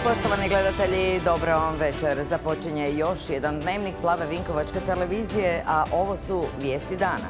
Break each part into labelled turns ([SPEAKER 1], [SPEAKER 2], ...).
[SPEAKER 1] Poštovani gledatelji, dobro vam večer. Započinje još jedan dnevnik Plave Vinkovačke televizije, a ovo su vijesti dana.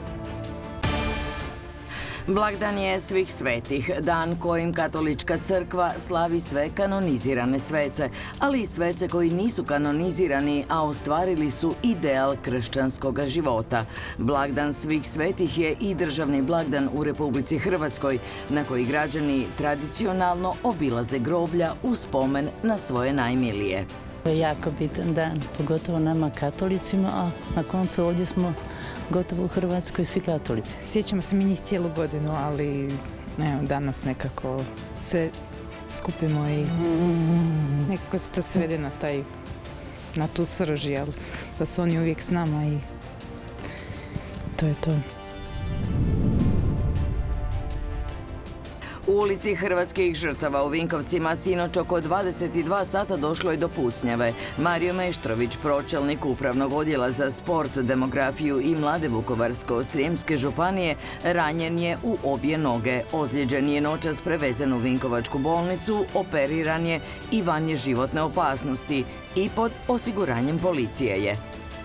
[SPEAKER 1] Blagdan je svih svetih, dan kojim katolička crkva slavi sve kanonizirane svece, ali i svece koji nisu kanonizirani, a ostvarili su ideal kršćanskog života. Blagdan svih svetih je i državni blagdan u Republici Hrvatskoj, na koji građani tradicionalno obilaze groblja u spomen na svoje najmilije.
[SPEAKER 2] To je jako bitan dan, pogotovo nama katolicima, a na koncu ovdje smo gotovo u Hrvatskoj svi katolici.
[SPEAKER 3] Sjećamo se mi njih cijelu godinu, ali danas nekako se skupimo i nekako se to svede na tu srž, da su oni uvijek s nama i to je to.
[SPEAKER 1] U ulici Hrvatskih žrtava u Vinkovcima sinoć oko 22 sata došlo je do pucnjave. Mario Meštrović, pročelnik Upravnog odjela za sport, demografiju i mlade Vukovarsko-srijemske županije, ranjen je u obje noge. Ozlijeđen je noćas prevezen u Vinkovačku bolnicu, operiran je i van je životne opasnosti i pod osiguranjem policije je.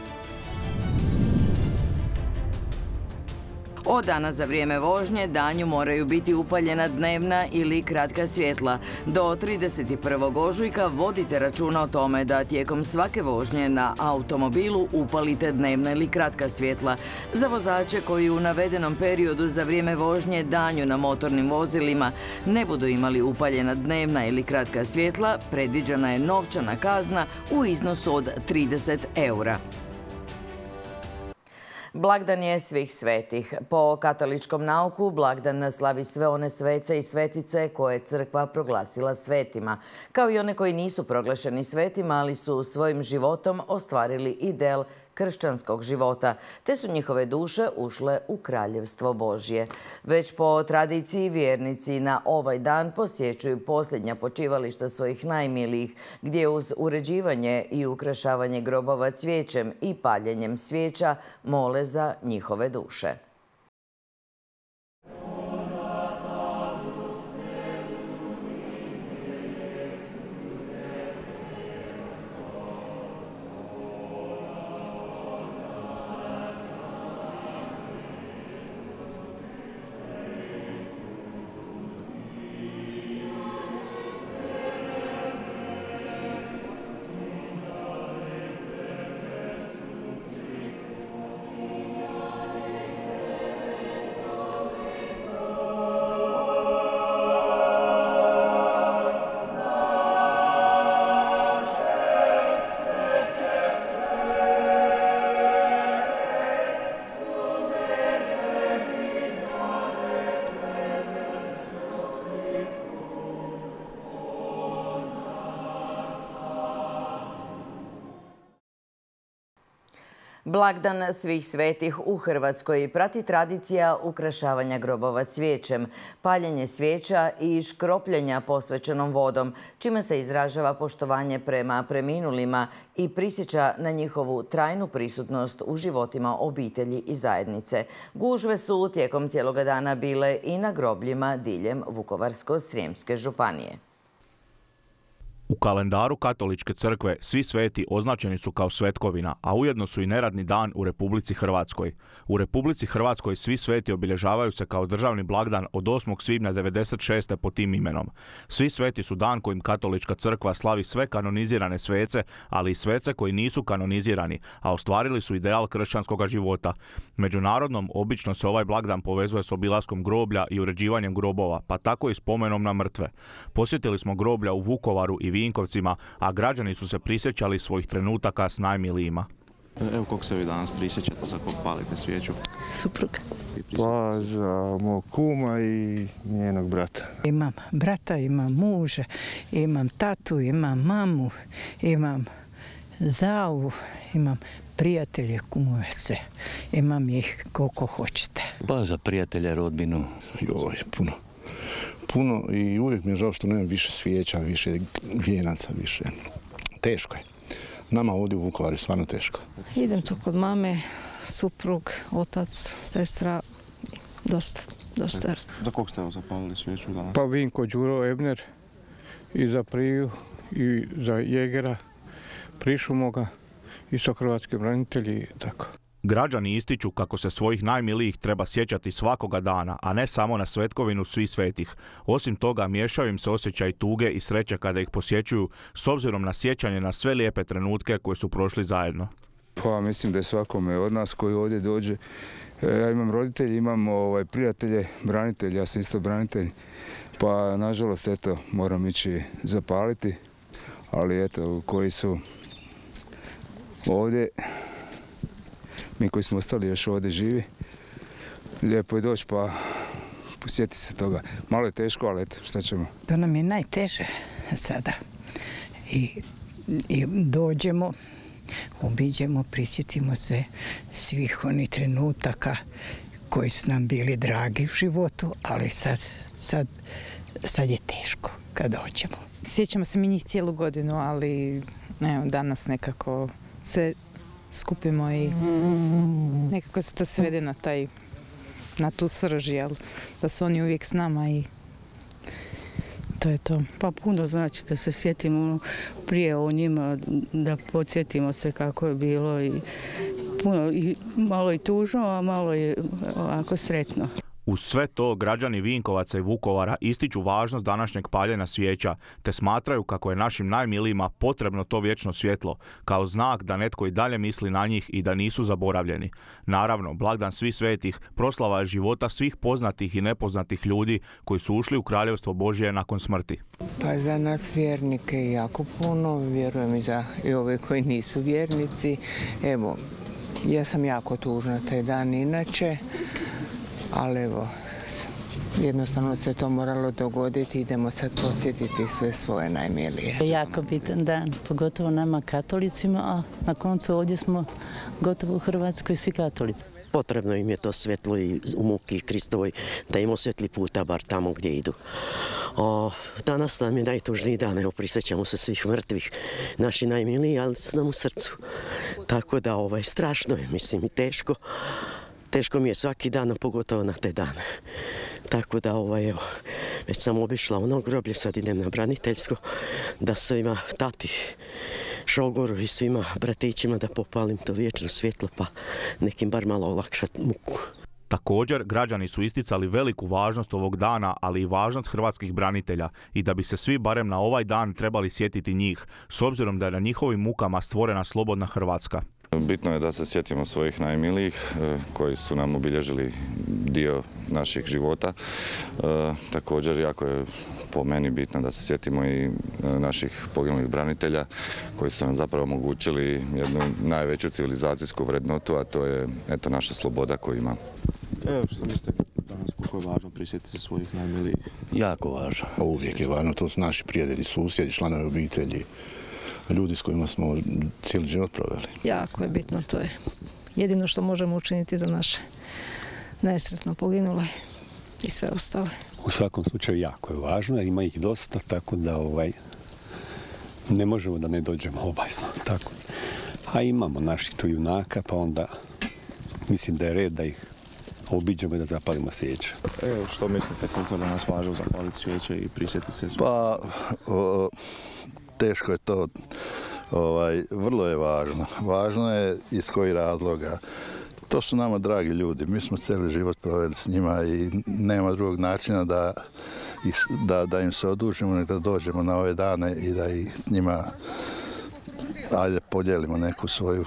[SPEAKER 1] Od dana za vrijeme vožnje danju moraju biti upaljena dnevna ili kratka svjetla. Do 31. ožujka vodite računa o tome da tijekom svake vožnje na automobilu upalite dnevna ili kratka svjetla. Za vozače koji u navedenom periodu za vrijeme vožnje danju na motornim vozilima ne budu imali upaljena dnevna ili kratka svjetla, predviđena je novčana kazna u iznosu od 30 eura. Blagdan je svih svetih. Po katoličkom nauku blagdan slavi sve one svece i svetice koje je crkva proglasila svetima, kao i one koji nisu proglašeni svetima, ali su svojim životom ostvarili ideal kršćanskog života, te su njihove duše ušle u Kraljevstvo Božje. Već po tradiciji vjernici na ovaj dan posjećuju posljednja počivališta svojih najmilijih, gdje uz uređivanje i ukrašavanje grobova cvijećem i paljenjem svijeća mole za njihove duše. Blagdan svih svetih u Hrvatskoj prati tradicija ukrašavanja grobova cvijećem, paljenje svijeća i škropljenja posvećenom vodom, čime se izražava poštovanje prema preminulima i prisjeća na njihovu trajnu prisutnost u životima obitelji i zajednice. Gužve su tijekom cijeloga dana bile i na grobljima diljem Vukovarsko-srijemske županije.
[SPEAKER 4] U kalendaru Katoličke crkve svi sveti označeni su kao svetkovina, a ujedno su i neradni dan u Republici Hrvatskoj. U Republici Hrvatskoj svi sveti obilježavaju se kao državni blagdan od 8. svibnja 1996. pod tim imenom. Svi sveti su dan kojim Katolička crkva slavi sve kanonizirane svece, ali i svece koji nisu kanonizirani, a ostvarili su ideal kršćanskog života. Međunarodnom obično se ovaj blagdan povezuje s obilaskom groblja i uređivanjem grobova, pa tako i spomenom na mrtve. Posjetili smo groblja u Vukovaru i Vinkovcima, a građani su se prisjećali svojih trenutaka s najmilijima.
[SPEAKER 5] Evo koliko se vi danas prisjećate, za kog palite svijeću?
[SPEAKER 2] Supruga.
[SPEAKER 6] Pa za mog kuma i njenog brata.
[SPEAKER 7] Imam brata, imam muža, imam tatu, imam mamu, imam zavu, imam prijatelje, kumove, sve. Imam ih koliko hoćete.
[SPEAKER 8] Pa za prijatelje, rodbinu.
[SPEAKER 6] Joj, puno i uvijek mi je žao što nemam više svijeća, više vijenaca, više. Teško je. Nama ovdje u Vukovaru je stvarno teško.
[SPEAKER 3] Idem tu kod mame, suprug, otac, sestra, dosta.
[SPEAKER 5] Za kog ste zapalili svijeću danas?
[SPEAKER 9] Pa Vinko, Đuro, Ebner i za Priju i za jegera, prišumoga, isto hrvatski branitelji, tako.
[SPEAKER 4] Građani ističu kako se svojih najmilijih treba sjećati svakoga dana, a ne samo na Svetkovinu Svih svetih. Osim toga, miješaju im se osjećaj tuge i sreće kada ih posjećuju, s obzirom na sjećanje na sve lijepe trenutke koje su prošli zajedno.
[SPEAKER 10] Pa mislim da je svakome od nas koji ovdje dođe. Ja imam roditelji, imam prijatelje, branitelji, ja sam isto branitelj. Pa nažalost, eto, moram ići zapaliti, ali eto, koji su ovdje, mi koji smo ostali još ovdje živi, lijepo je doći pa posjetiti se toga. Malo je teško, ali eto, šta ćemo?
[SPEAKER 7] To nam je najteže sada. I dođemo, obiđemo, prisjetimo se svih onih trenutaka koji su nam bili dragi u životu, ali sad je teško kad dođemo.
[SPEAKER 3] Sjećamo se mi njih cijelu godinu, ali danas nekako se skupimo i nekako se to svede na tu srž, da su oni uvijek s nama i to je to.
[SPEAKER 2] Pa puno znači da se sjetimo prije o njima, da podsjetimo se kako je bilo i puno, i malo i tužno, a malo je ovako sretno.
[SPEAKER 4] Uz sve to, građani Vinkovaca i Vukovara ističu važnost današnjeg paljenja svijeća, te smatraju kako je našim najmilijima potrebno to vječno svjetlo, kao znak da netko i dalje misli na njih i da nisu zaboravljeni. Naravno, blagdan Svih svetih proslava je života svih poznatih i nepoznatih ljudi koji su ušli u Kraljevstvo Božje nakon smrti.
[SPEAKER 11] Pa za nas vjernike je jako puno, vjerujem i ove koji nisu vjernici. Evo, ja sam jako tužna taj dan inače. Ali evo, jednostavno se to moralo dogoditi, idemo sad posjetiti sve svoje najmilije.
[SPEAKER 2] Jako bitan dan, pogotovo nama katolicima, a na koncu ovdje smo gotovo u Hrvatskoj svi katolici.
[SPEAKER 12] Potrebno im je to svjetlo i u muki Kristovoj, da im osvjetli puta bar tamo gdje idu. Danas nam je najtužniji dan, evo prisjećamo se svih mrtvih, naši najmiliji, ali su nam u srcu. Tako da strašno je, mislim, i teško. Teško mi je svaki dan, a pogotovo na te dane. Tako da, evo, već sam obišla ono groblje, sad idem na braniteljsko, da svima tati, šogoru i svima bratićima da popalim to vječno svjetlo, pa nekim bar malo olakšat muku.
[SPEAKER 4] Također, građani su isticali veliku važnost ovog dana, ali i važnost hrvatskih branitelja i da bi se svi barem na ovaj dan trebali sjetiti njih, s obzirom da je na njihovim mukama stvorena slobodna Hrvatska.
[SPEAKER 13] Bitno je da se sjetimo svojih najmilijih koji su nam obilježili dio naših života. Također, jako je po meni bitno da se sjetimo i naših poginulih branitelja koji su nam zapravo omogućili jednu najveću civilizacijsku vrednotu, a to je eto naša sloboda koju ima.
[SPEAKER 5] Evo što mislite danas koliko je važno prisjetiti se svojih najmilijih?
[SPEAKER 8] Jako važno.
[SPEAKER 6] Uvijek je važno, to su naši prijatelji, susjedi, članovi obitelji, ljudi s kojima smo cijeli život proveli.
[SPEAKER 14] Jako je bitno, to je jedino što možemo učiniti za naše nesretno poginule i sve ostale.
[SPEAKER 15] U svakom slučaju jako je važno, ima ih dosta, tako da ne možemo da ne dođemo obajzno. Tako. A imamo naših tu junaka, pa onda mislim da je red da ih obiđemo i da zapalimo svijeće.
[SPEAKER 5] Evo, što mislite koliko je danas važno zapaliti svijeće i prisjetiti se?
[SPEAKER 6] Pa, teško je to. Vrlo je važno. Važno je iz kojih razloga. To su nama dragi ljudi. Mi smo cijeli život proveli s njima i nema drugog načina da im se odužimo, nego da dođemo na ove dane i da ih s njima podijelimo neku svoju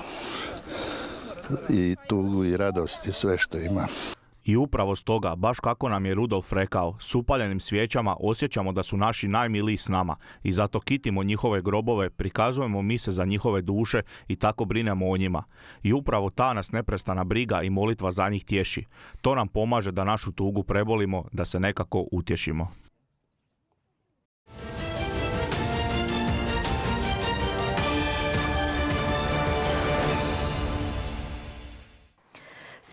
[SPEAKER 6] i tugu i radost i sve što ima.
[SPEAKER 4] I upravo stoga, baš kako nam je Rudolf rekao, s upaljenim svijećama osjećamo da su naši najmiliji s nama i zato kitimo njihove grobove, prikazujemo mise za njihove duše i tako brinemo o njima. I upravo ta nas neprestana briga i molitva za njih tješi. To nam pomaže da našu tugu prebolimo, da se nekako utješimo.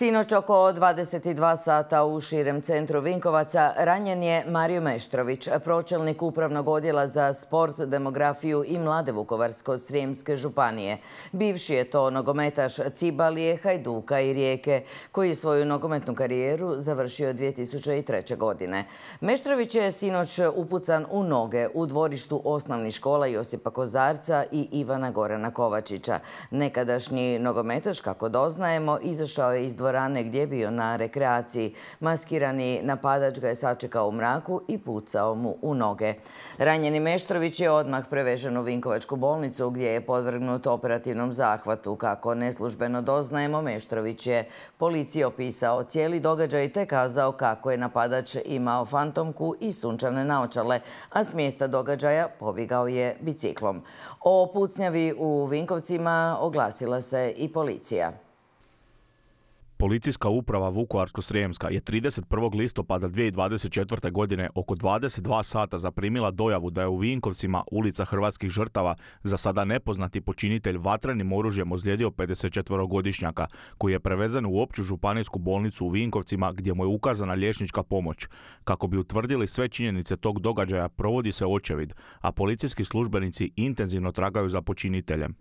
[SPEAKER 1] Sinoć oko 22 sata u širem centru Vinkovaca ranjen je Mario Meštrović, pročelnik Upravnog odjela za sport, demografiju i mlade Vukovarsko-srijemske županije. Bivši je to nogometaš Cibalije, Hajduka i Rijeke, koji je svoju nogometnu karijeru završio 2003. godine. Meštrović je sinoć upucan u noge u dvorištu osnovnih škola Josipa Kozarca i Ivana Gorana Kovačića. Nekadašnji nogometaš, kako doznajemo, izašao je iz dvorane gdje je bio na rekreaciji. Maskirani napadač ga je sačekao u mraku i pucao mu u noge. Ranjeni Meštrović je odmah prevežen u Vinkovačku bolnicu gdje je podvrgnut operativnom zahvatu. Kako neslužbeno doznajemo, Meštrović je policiji opisao cijeli događaj te kazao kako je napadač imao fantomku i sunčane naočale, a s mjesta događaja pobjegao je biciklom. O pucnjavi u Vinkovcima oglasila se i policija.
[SPEAKER 4] Policijska uprava Vukovarsko-srijemska je 31. listopada 2024. godine oko 22 sata zaprimila dojavu da je u Vinkovcima, ulica Hrvatskih žrtava, za sada nepoznati počinitelj vatrenim oružjem ozlijedio 54-godišnjaka, koji je prevezen u opću županijsku bolnicu u Vinkovcima gdje mu je ukazana liječnička pomoć. Kako bi utvrdili sve činjenice tog događaja, provodi se očevid, a policijski službenici intenzivno tragaju za počiniteljem.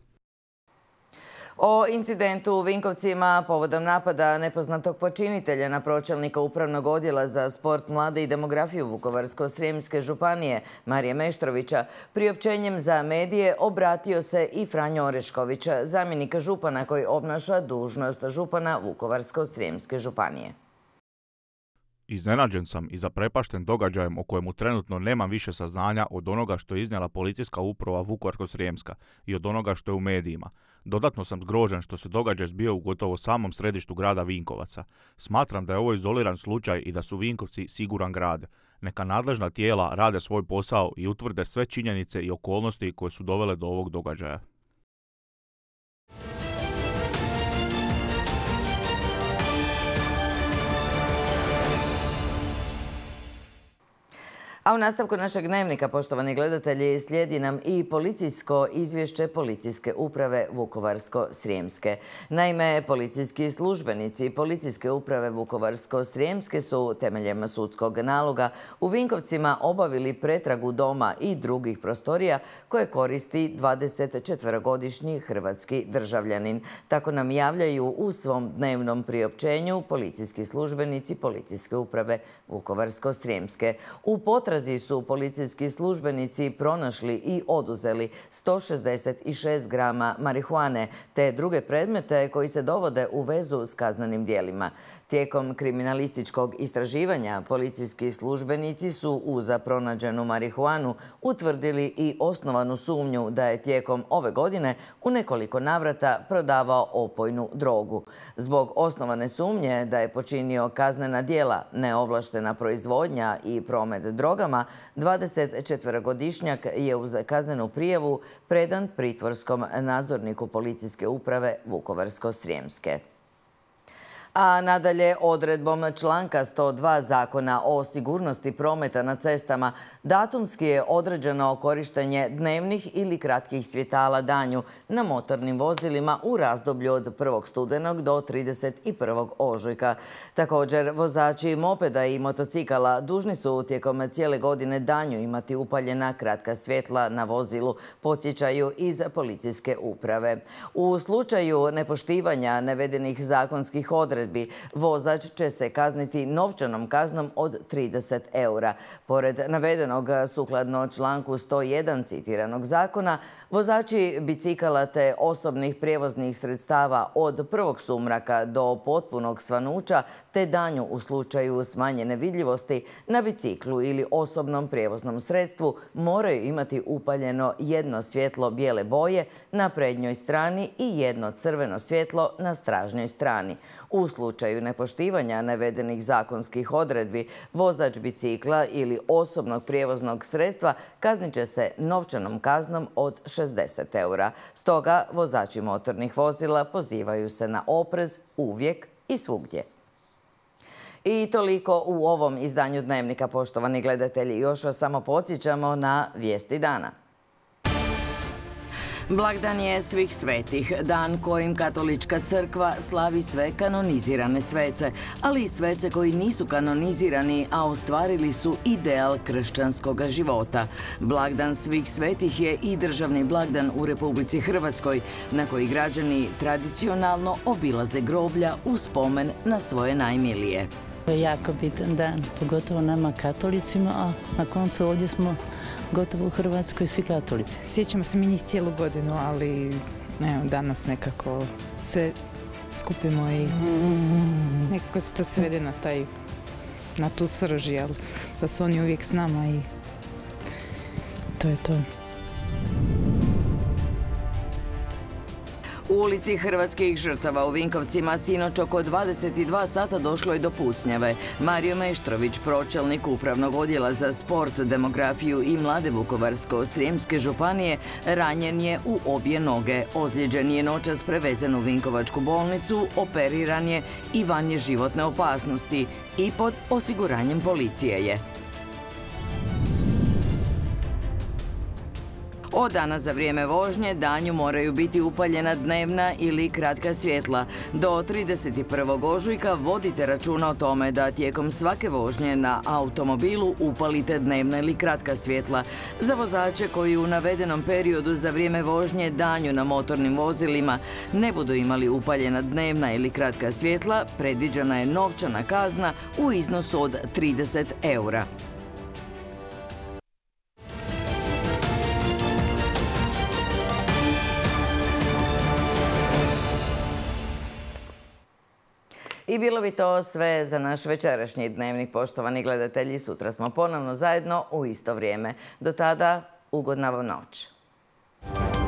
[SPEAKER 1] O incidentu u Vinkovcima povodom napada nepoznatog počinitelja na pročelnika Upravnog odjela za sport, mlade i demografiju Vukovarsko-srijemske županije Marija Meštrovića priopćenjem za medije obratio se i Franjo Orešković, zamjenik župana koji obnaša dužnost župana Vukovarsko-srijemske županije.
[SPEAKER 4] Iznenađen sam i zaprepašten događajem o kojemu trenutno nemam više saznanja od onoga što je iznijela policijska uprava Vukovarsko-srijemska i od onoga što je u medijima. Dodatno sam zgrožen što se događaj zbio u gotovo samom središtu grada Vinkovaca. Smatram da je ovo izoliran slučaj i da su Vinkovci siguran grad. Neka nadležna tijela rade svoj posao i utvrde sve činjenice i okolnosti koje su dovele do ovog događaja.
[SPEAKER 1] A u nastavku našeg dnevnika, poštovani gledatelji, slijedi nam i policijsko izvješće Policijske uprave Vukovarsko-srijemske. Naime, policijski službenici Policijske uprave Vukovarsko-srijemske su temeljem sudskog naloga u Vinkovcima obavili pretragu doma i drugih prostorija koje koristi 24-godišnji hrvatski državljanin. Tako nam javljaju u svom dnevnom priopćenju policijski službenici Policijske uprave Vukovarsko-srijemske. U potrazi su policijski službenici pronašli i oduzeli 166 grama marihuane te druge predmete koji se dovode u vezu s kaznenim djelima. Tijekom kriminalističkog istraživanja policijski službenici su uz pronađenu marihuanu utvrdili i osnovanu sumnju da je tijekom ove godine u nekoliko navrata prodavao opojnu drogu. Zbog osnovane sumnje da je počinio kaznena djela, neovlaštena proizvodnja i promet drogama, 24-godišnjak je uz kaznenu prijavu predan pritvorskom nadzorniku Policijske uprave Vukovarsko-srijemske. A nadalje, odredbom članka 102 Zakona o sigurnosti prometa na cestama datumski je određeno korištenje dnevnih ili kratkih svjetala danju na motornim vozilima u razdoblju od 1. studenog do 31. ožujka. Također, vozači mopeda i motocikala dužni su tijekom cijele godine danju imati upaljena kratka svjetla na vozilu, podsjećaju iz policijske uprave. U slučaju nepoštivanja navedenih zakonskih odredbi, vozač će se kazniti novčanom kaznom od 30 eura. Pored navedenog, sukladno članku 101 citiranog zakona, vozači bicikala te osobnih prijevoznih sredstava od prvog sumraka do potpunog svanuća te danju u slučaju smanjene vidljivosti na biciklu ili osobnom prijevoznom sredstvu moraju imati upaljeno jedno svjetlo bijele boje na prednjoj strani i jedno crveno svjetlo na stražnjoj strani. U slučaju nepoštivanja navedenih zakonskih odredbi, vozač bicikla ili osobnog prijevoznog sredstva kaznit će se novčanom kaznom od 60 eura. Stoga, vozači motornih vozila pozivaju se na oprez uvijek i svugdje. I toliko u ovom izdanju dnevnika, poštovani gledatelji. Još vas samo podsjećamo na vijesti dana. Blagdan je svih svetih, dan kojim katolička crkva slavi sve kanonizirane svece, ali i svece koji nisu kanonizirani, a ostvarili su ideal kršćanskog života. Blagdan svih svetih je i državni blagdan u Republici Hrvatskoj, na koji građani tradicionalno obilaze groblja u spomen na svoje najmilije.
[SPEAKER 2] To je jako bitan dan, pogotovo nama katolicima, a na koncu ovdje smo gotovo u Hrvatskoj svi katolici.
[SPEAKER 3] Sjećamo se mi njih cijelu godinu, ali danas nekako se skupimo i nekako se to svede na tu srž, da su oni uvijek s nama i to je to.
[SPEAKER 1] U ulici Hrvatskih žrtava u Vinkovcima sinoć oko 22 sata došlo je do pucnjave. Mario Meštrović, pročelnik Upravnog odjela za sport, demografiju i mlade Vukovarsko-srijemske županije, ranjen je u obje noge. Ozlijeđen je noćas prevezen u Vinkovačku bolnicu, operiran je i van je životne opasnosti i pod osiguranjem policije je. Od dana za vrijeme vožnje danju moraju biti upaljena dnevna ili kratka svjetla. Do 31. ožujka vodite računa o tome da tijekom svake vožnje na automobilu upalite dnevna ili kratka svjetla. Za vozače koji u navedenom periodu za vrijeme vožnje danju na motornim vozilima ne budu imali upaljena dnevna ili kratka svjetla, predviđena je novčana kazna u iznosu od 30 eura. I bilo bi to sve za naš večerašnji dnevnik, poštovani gledatelji. Sutra smo ponovno zajedno u isto vrijeme. Do tada, ugodna vam noć.